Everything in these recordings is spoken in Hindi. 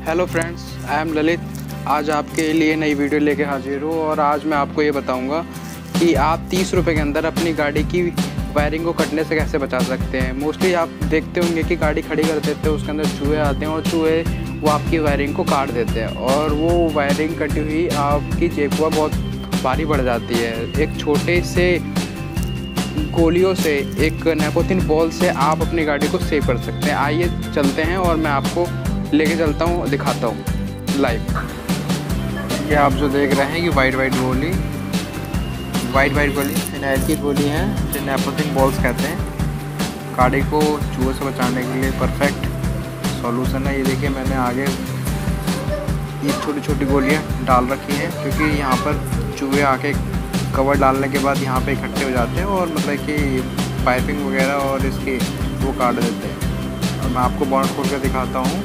Hello friends, I am Lalit. आज आपके लिए नई वीडियो लेके हाजिर हूँ और आज मैं आपको ये बताऊंगा कि आप 30 रुपये के अंदर अपनी गाड़ी की वायरिंग को कटने से कैसे बचा सकते हैं। मोस्टली आप देखते होंगे कि गाड़ी खड़ी कर देते हैं, उसके अंदर चूहे आते हैं और चूहे वो आपकी वायरिंग को काट देते हैं और वो वायरिंग कटी हुई आपकी जेबुआ बहुत भारी बढ़ जाती है। एक छोटे से गोलियों से, एक नेपोथिन बॉल से आप अपनी गाड़ी को सेव कर सकते हैं। आइए चलते हैं और मैं आपको लेके चलता हूँ, दिखाता हूँ लाइव। ये आप जो देख रहे हैं कि वाइट गोली फिनाइल की गोली है, जो नेपोथिन बॉल्स कहते हैं। गाड़ी को चूहे से बचाने के लिए परफेक्ट सॉल्यूशन है। ये देखिए, मैंने आगे ये छोटी छोटी गोलियाँ डाल रखी हैं क्योंकि यहाँ पर चूहे आके कवर डालने के बाद यहाँ पे इकट्ठे हो जाते हैं और मतलब कि पाइपिंग वगैरह और इसकी वो काट देते हैं। और मैं आपको बॉनेट खोल कर दिखाता हूँ।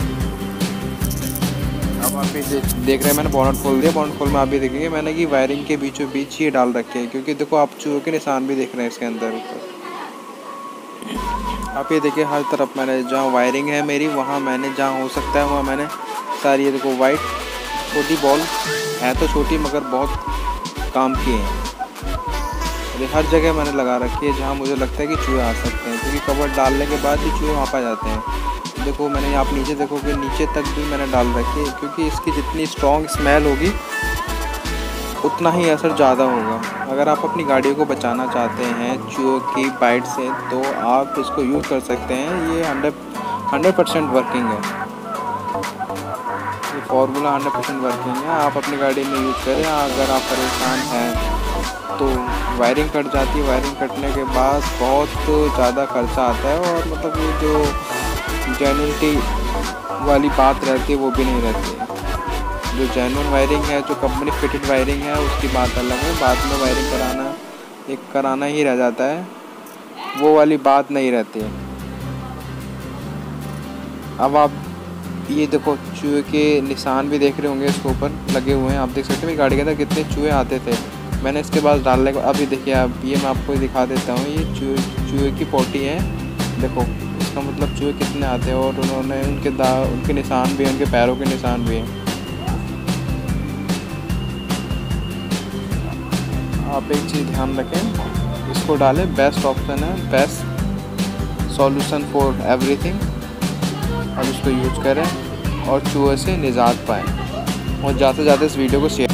अब आप ये देख रहे हैं, मैंने बॉनेट खोल दिया। बॉनेट खोल में आप भी देखेंगे मैंने कि वायरिंग के बीचों बीच ये डाल रखे हैं क्योंकि देखो आप चूहे के निशान भी देख रहे हैं इसके अंदर ऊपर। आप ये देखिए, हर तरफ मैंने जहाँ वायरिंग है मेरी, वहाँ मैंने जहाँ हो सकता है वहाँ मैंने सारी, ये देखो वाइट छोटी बॉल है तो छोटी मगर बहुत काम की है। हर जगह मैंने लगा रखी है जहाँ मुझे लगता है कि चूहे आ सकते हैं, क्योंकि कवर डालने के बाद ही चूहे वहाँ पर जाते हैं। देखो मैंने, आप नीचे देखोगे, नीचे तक भी मैंने डाल रखी है क्योंकि इसकी जितनी स्ट्रॉन्ग स्मेल होगी उतना ही असर ज़्यादा होगा। अगर आप अपनी गाड़ियों को बचाना चाहते हैं चूहों की बाइट से तो आप इसको यूज़ कर सकते हैं। ये 100% वर्किंग है। ये फार्मूला 100% वर्किंग है। आप अपनी गाड़ी में यूज़ करें। अगर आप परेशान हैं तो वायरिंग कट जाती है, वायरिंग कटने के बाद बहुत ज़्यादा खर्चा आता है और मतलब ये जो जेन्युइनिटी वाली बात रहती है वो भी नहीं रहती है। जो जेन्युइन वायरिंग है, जो कंपनी फिटेड वायरिंग है, उसकी बात अलग है। बाद में वायरिंग कराना ही रह जाता है, वो वाली बात नहीं रहती है। अब आप ये देखो, चूहे के निशान भी देख रहे होंगे, इसके ऊपर लगे हुए हैं। आप देख सकते हैं गाड़ी के अंदर कितने चूहे आते थे। मैंने इसके बाद डालने को, अभी देखिए आप, ये मैं आपको दिखा देता हूँ। ये चूहे की पोटी है, देखो इसका मतलब चूहे कितने आते हैं और उन्होंने उनके निशान भी हैं, उनके पैरों के निशान भी हैं। आप एक चीज़ ध्यान रखें, इसको डालें, बेस्ट ऑप्शन है, बेस्ट सॉल्यूशन फॉर एवरीथिंग। अब इसको यूज करें और चूहे से निजात पाएँ और ज़्यादा से ज़्यादा इस वीडियो को शेयर